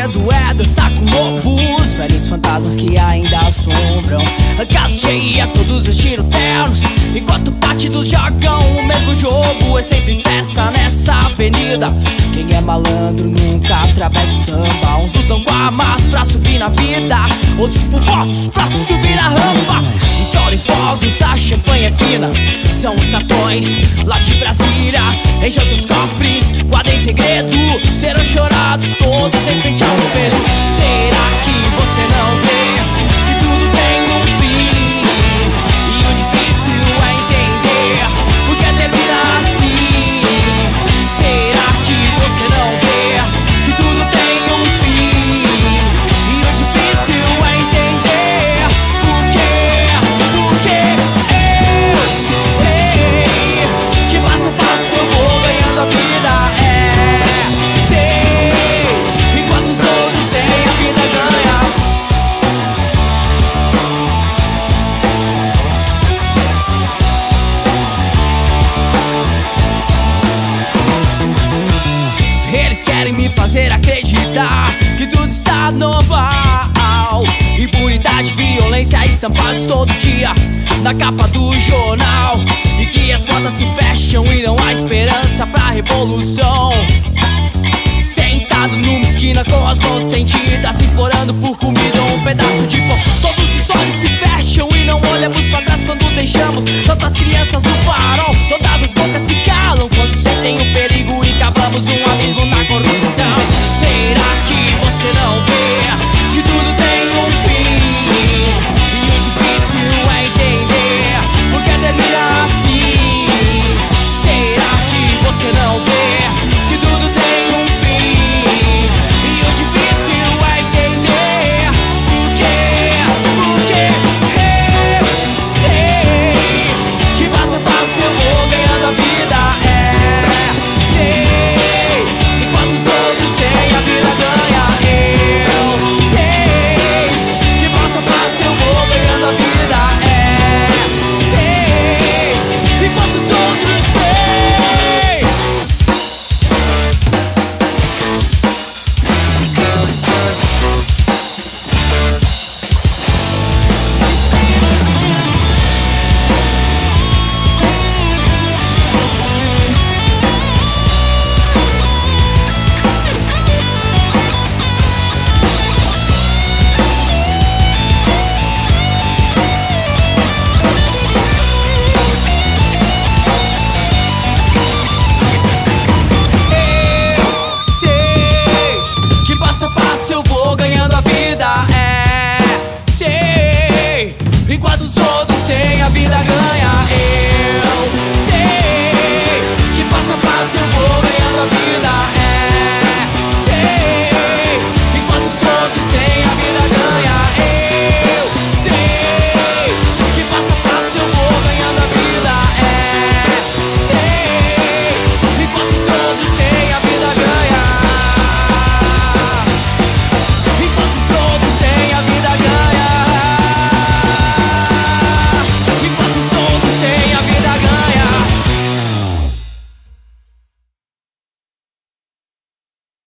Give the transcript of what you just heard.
segredo é dançar com lobos, velhos fantasmas que ainda assombram. A casa cheia, todos vestiram ternos, enquanto partidos jogam o mesmo jogo. É sempre festa nessa avenida, quem é malandro nunca atravessa o samba. Uns lutam com armas pra subir na vida, outros por votos pra subir a rampa. Estourem fogos, a champanhe é fina, são os cartões lá de Brasília. Encham seus cofres, guardem segredo, serão chorados todos em frente ao espelho. Será que você não vê que tudo tem um fim? E o difícil é entender por que termina assim. Será que você não vê que tudo tem um fim? E o difícil é entender por que eu sei que passo a passo eu vou ganhando a vida. Eles querem me fazer acreditar que tudo está normal. Impunidade, violência estampados todo dia na capa do jornal, e que as portas se fecham e não há esperança pra revolução. Sentado numa esquina com as mãos estendidas, implorando por comida ou um pedaço de pão.